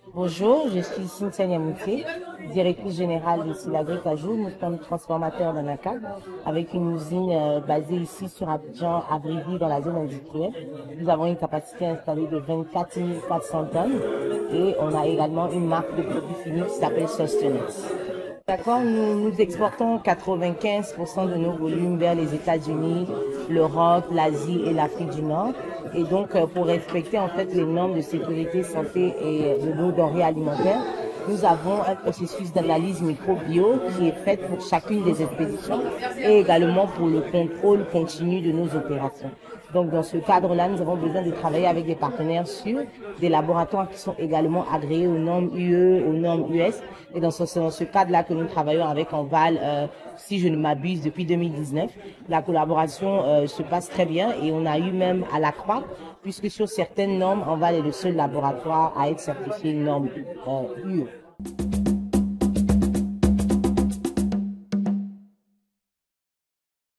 Bonjour, je suis Cynthia Nyamouté, directrice générale de Silagri Cajou. Nous sommes transformateurs dans Naka avec une usine basée ici sur Abidjan, à Vridi, dans la zone industrielle. Nous avons une capacité installée de 24 400 tonnes et on a également une marque de produits finis qui s'appelle Sustenance. D'accord, nous exportons 95% de nos volumes vers les États-Unis, l'Europe, l'Asie et l'Afrique du Nord. Et donc, pour respecter en fait les normes de sécurité, santé et de nos denrées alimentaires, nous avons un processus d'analyse microbio qui est fait pour chacune des expéditions et également pour le contrôle continu de nos opérations. Donc, dans ce cadre-là, nous avons besoin de travailler avec des partenaires sûrs, des laboratoires qui sont également agréés aux normes UE, aux normes US. Et dans ce cadre-là que nous travaillons avec Enval, si je ne m'abuse, depuis 2019. La collaboration se passe très bien et on a eu même à la croix, puisque sur certaines normes, Enval est le seul laboratoire à être certifié norme UE.